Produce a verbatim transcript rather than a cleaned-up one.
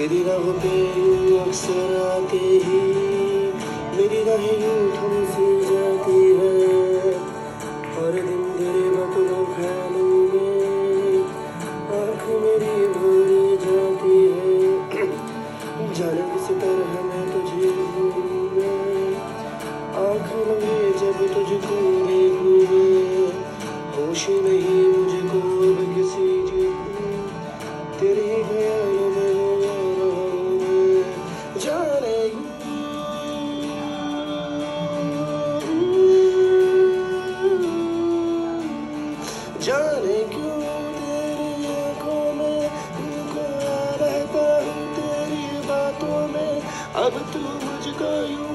तेरी राहों पे यूं अक्सर आके ही मेरी राहें यूं थम सी जाती है। और दिन तेरे बदलों ख्यालों में आँख मेरी भर जाती है। जाने किस तरह मैं तुझे भूलूं मैं, आँख लगे जब तुझको देखूं मैं। होश नहीं मुझको अब किसी चीज़ की, तेरे ख्यालों में रोया रहा हूँ मैं। जाने जाने क्यों तेरी आँखों में खोया रहता हूँ तेरी बातों में। अब तू मुझको यूं